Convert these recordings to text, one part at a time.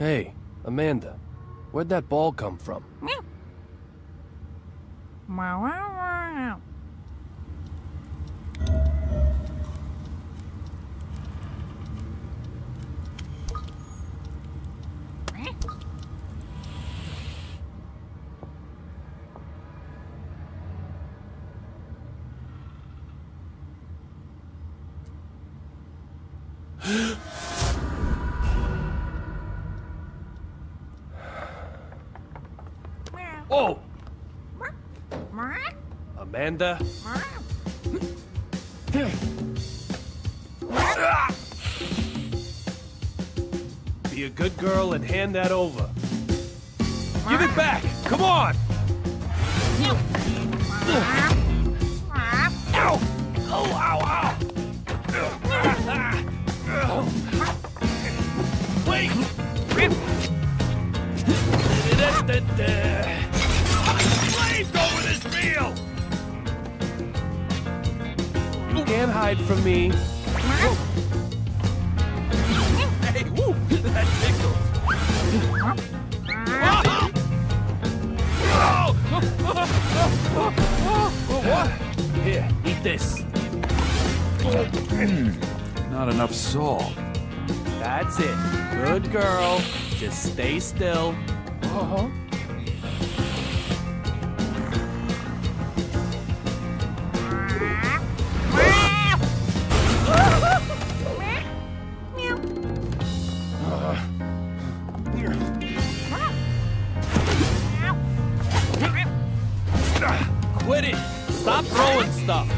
Hey, Amanda. Where'd that ball come from? Whoa! Amanda? Be a good girl and hand that over. Give it back! Come on! Ow! Oh, ow, ow! Wait! Flames over this field! You can't hide from me. Hey, woo! That tickles. What? Here, eat this. Not enough salt. That's it. Good girl. Just stay still. Uh-huh. Quit it! Stop throwing stuff!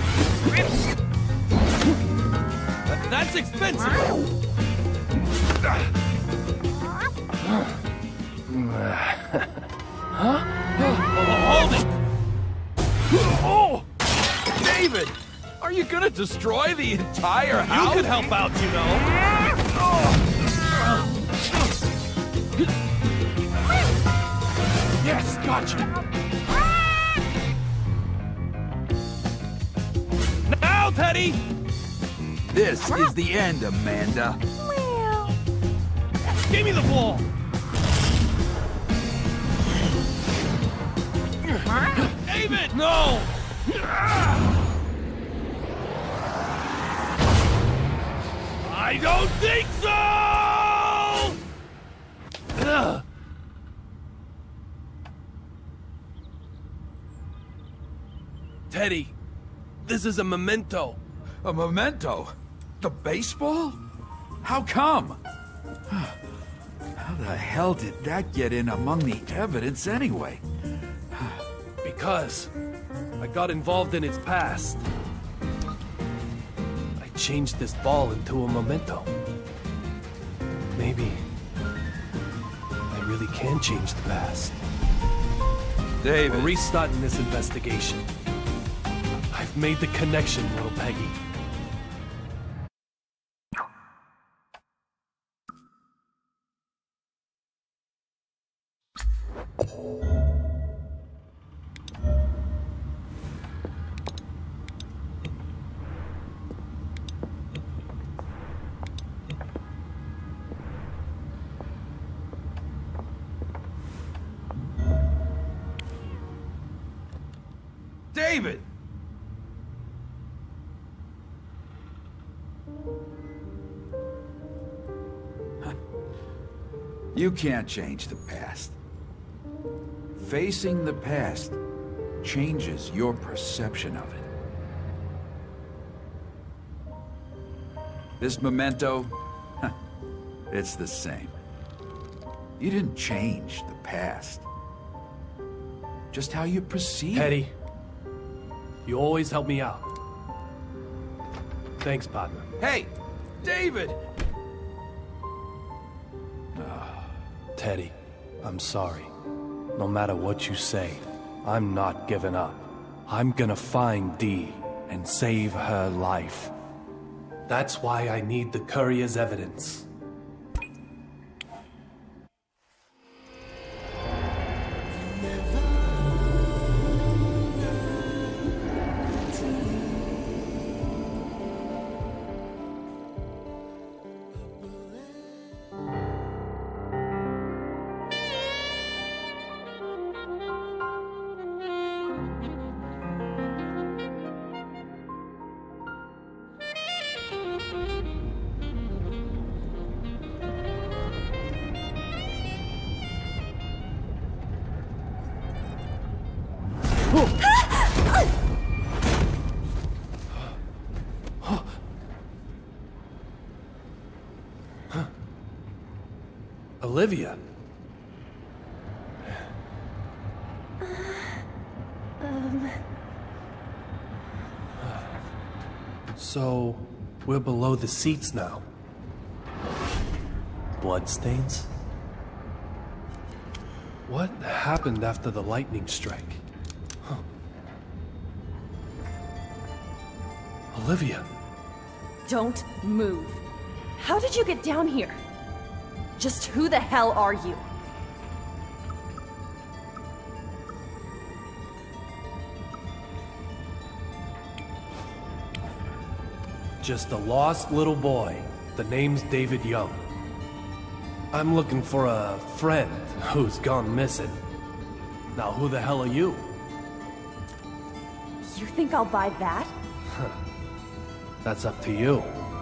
That's expensive! Huh? Hold it! Oh! David! Are you gonna destroy the entire house? You could help out, you know. Yes, gotcha! Now, Teddy! This is the end, Amanda. Give me the ball! David! No! I don't think so! Teddy, this is a memento. A memento? The baseball? How come? How the hell did that get in among the evidence anyway? Because I got involved in its past. I changed this ball into a memento. Maybe I really can change the past. David. We're restarting this investigation. I've made the connection, little Peggy. David! You can't change the past. Facing the past changes your perception of it. This memento, it's the same. You didn't change the past. Just how you perceive it. Teddy, you always help me out. Thanks, partner. Hey, David! Teddy, I'm sorry. No matter what you say, I'm not giving up. I'm gonna find Dee and save her life. That's why I need the courier's evidence. Olivia. So, we're below the seats now. Bloodstains? What happened after the lightning strike? Huh. Olivia. Don't move. How did you get down here? Just who the hell are you? Just a lost little boy. The name's David Young. I'm looking for a friend who's gone missing. Now who the hell are you? You think I'll buy that? That's up to you.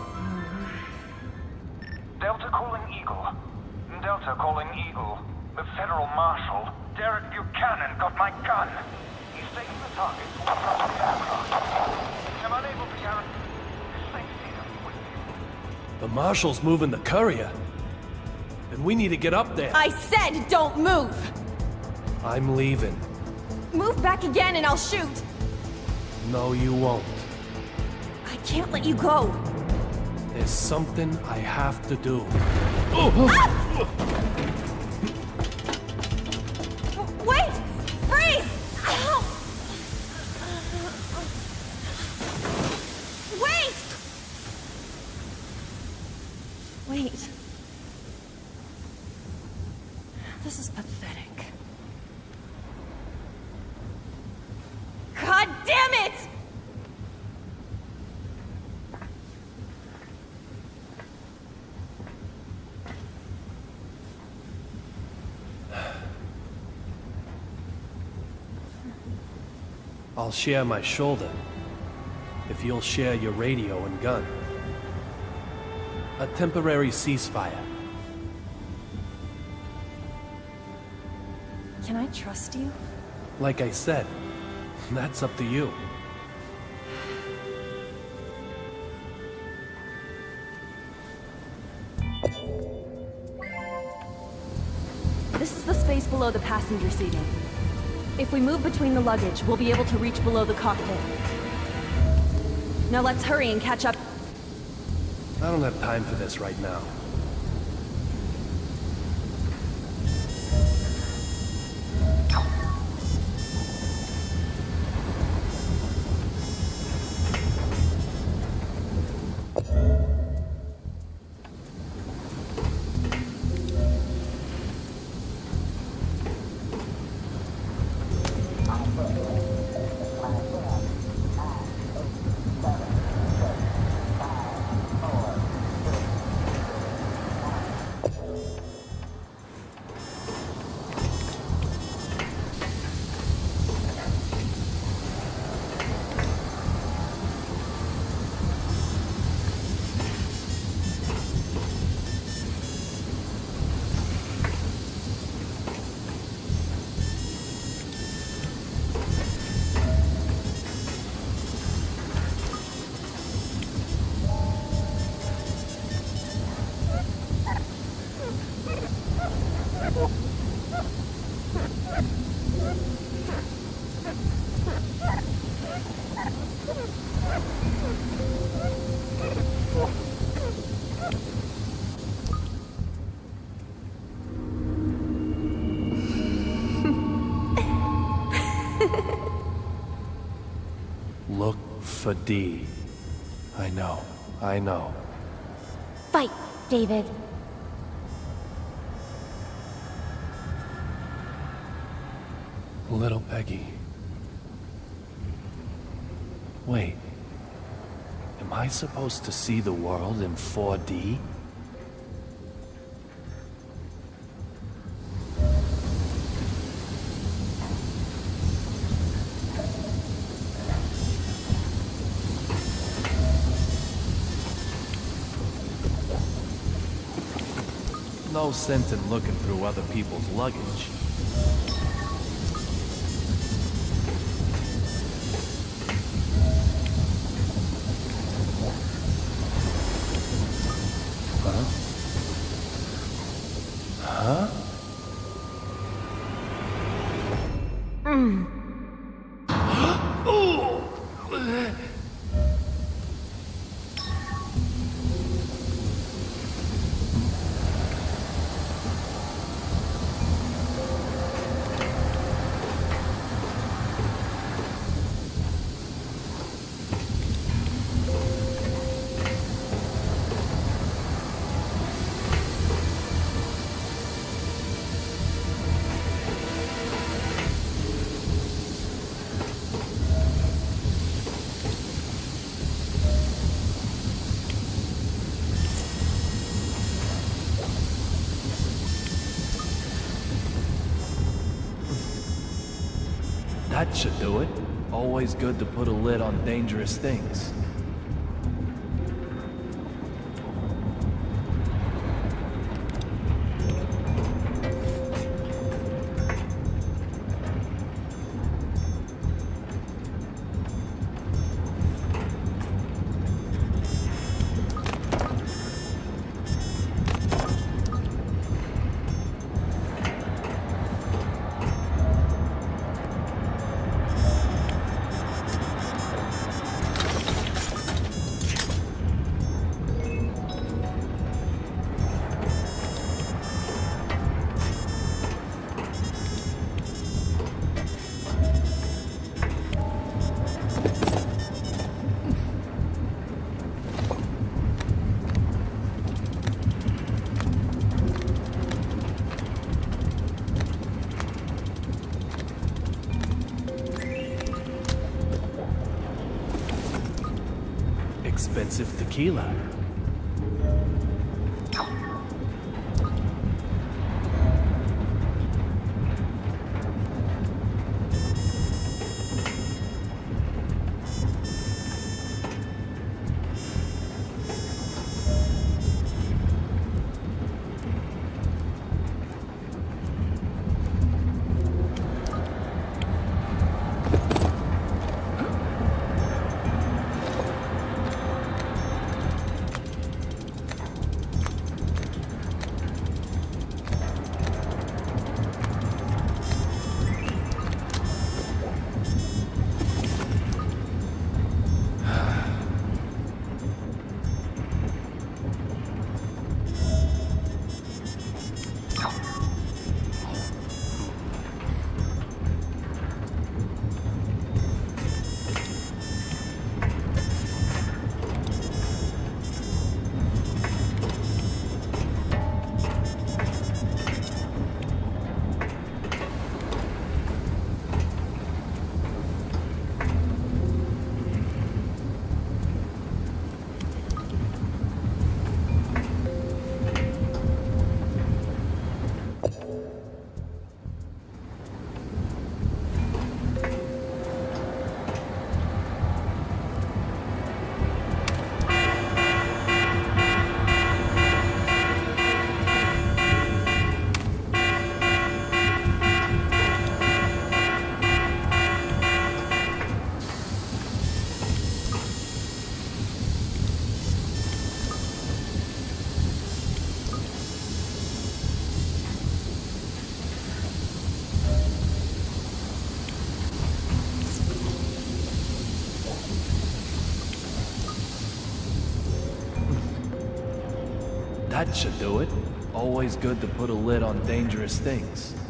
Delta calling Eagle. Delta calling Eagle. The Federal Marshal, Derek Buchanan, got my gun. He's taking the target towards the aircraft. I'm unable to guarantee safety with you. The Marshal's moving the courier. And we need to get up there. I said don't move! I'm leaving. Move back again and I'll shoot! No, you won't. I can't let you go! There's something I have to do. Wait! Freeze! Ow! Wait! Wait. This is pathetic. God damn it! I'll share my shoulder, if you'll share your radio and gun. A temporary ceasefire. Can I trust you? Like I said, that's up to you. This is the space below the passenger seating. If we move between the luggage, we'll be able to reach below the cockpit. Now let's hurry and catch up. I don't have time for this right now. Look for D. I know. Fight, David. Little Peggy. Wait. Am I supposed to see the world in 4D? No sense in looking through other people's luggage. That should do it. Always good to put a lid on dangerous things. Expensive tequila. That should do it. Always good to put a lid on dangerous things.